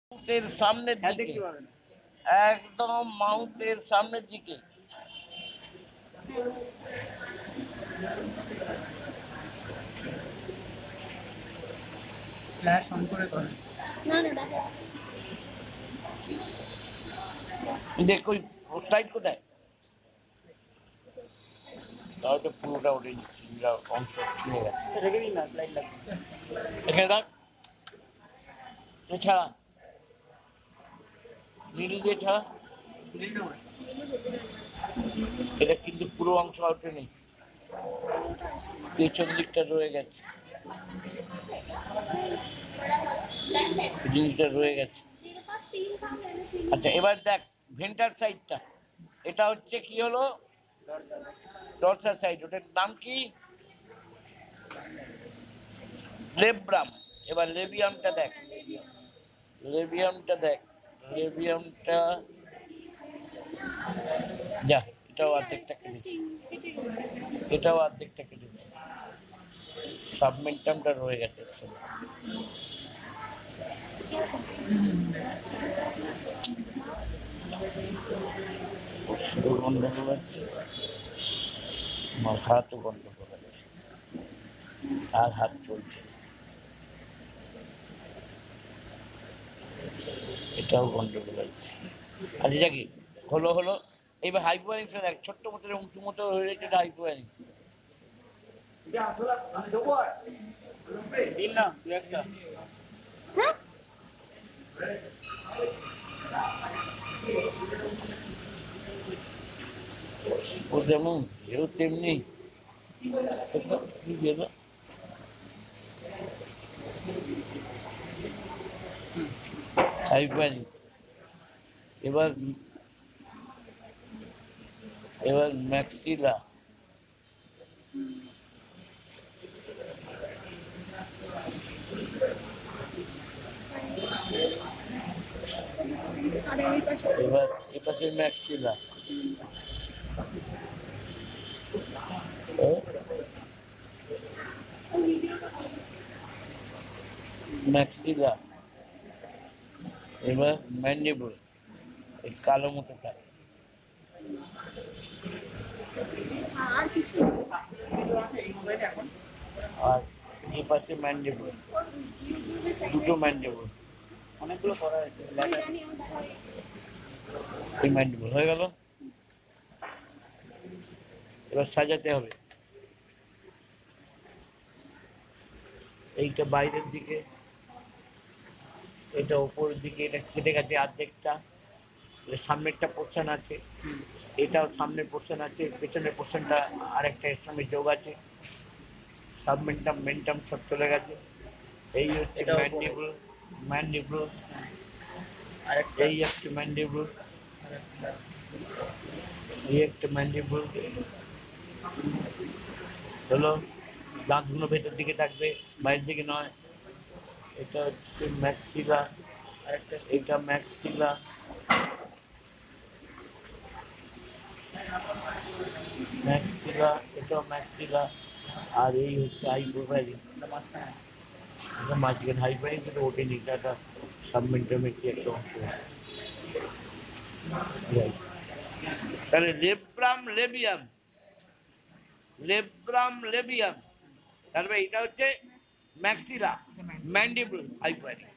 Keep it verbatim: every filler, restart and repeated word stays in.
মাউথের সামনের দিকে, একদম মাউথের সামনের দিকে। ফ্ল্যাশ অন করে করেন। না না দেখা যাচ্ছে। দেখো স্লাইড কোথায়? তাহলে পুরোটা ওটা অংশ ছিঁড়ে গেছে। রেখে দিন না, স্লাইড লাগছে। এখানে দেখ, এছাড়া নীল দিয়ে ছাড়া, এটা কিন্তু পুরো অংশ আউটে নেই, পেছন দিকটা রয়ে গেছে, জিনিসটা রয়ে গেছে। আচ্ছা এবার দেখ ভেন্টার সাইডটা, এটা হচ্ছে কি হলো ডরসাল সাইড, ওটার নাম কি? লেব্রাম। এবার লেবিয়ামটা দেখ, লেবিয়ামটা দেখ, লেবিয়ামটা যা, এটাও অর্ধেকটা কেটেছে, এটাও অর্ধেকটা কেটেছে, সাবমেন্টামটা রয়ে গেছে। শুধু গন্ডগোল আছে, মাথা তো গন্ডগোল আছে, আর হাত চলছে, এটাও গন্ডগোল আছে। আচ্ছা যাকি হলো হলো এবার হাইপোয়ারিংসটা দেখ, ছোট্ট মতো উঁচু মতো হয়ে রয়েছে, এটা হাইপোয়ারিং। দিন না দু একটা। ও যেমন এও তেমনি হাইপোয়ারিং। এবার এবার ম্যাক্সিলা, এবার এ পাশে ম্যাক্সিলা, ম্যাক্সিলা, এবার ম্যান্ডিবল, এই কালো মতোটা, আর কিছু আর এই পাশে ম্যান্ডিবল, দুটো ম্যান্ডিবল, অনেকগুলো করা হয়েছে। এই ম্যান্ডিবল হয়ে গেল। এবার সাজাতে হবে, এইটা বাইরের দিকে, এটা উপরের দিকে, এটা কেটে গেছে অর্ধেকটা, সামনেরটা পোর্শন আছে, এটাও সামনের পোর্শন আছে, পেছনের পোর্শনটা আরেকটা এর সঙ্গে যোগ আছে, সাবমেন্টাম মেন্টাম সব চলে গেছে। এই হচ্ছে ম্যান্ডিবল, ম্যান্ডিবল, এই একটা ম্যান্ডিবল, এই একটা ম্যান্ডিবল হলো, দাঁতগুলো ভেতর দিকে থাকবে, বাইরের দিকে নয়। এটা হচ্ছে ম্যাক্সিলা, এটা ম্যাক্সিলা, ম্যাক্সিলা, এটাও ম্যাক্সিলা, আর এই হচ্ছে হাইপোভ্যারিং, মাঝখানে হাইপোভ্যারিং কিন্তু ওঠেনি, এটা সাবমেন্টামের কি একটা অংশ। তাহলে লেব্রাম লেবিয়াম, লেব্রাম লেবিয়াম, তারপরে এটা হচ্ছে ম্যাক্সিলা, ম্যান্ডিবল, হাইপোভ্যারিং।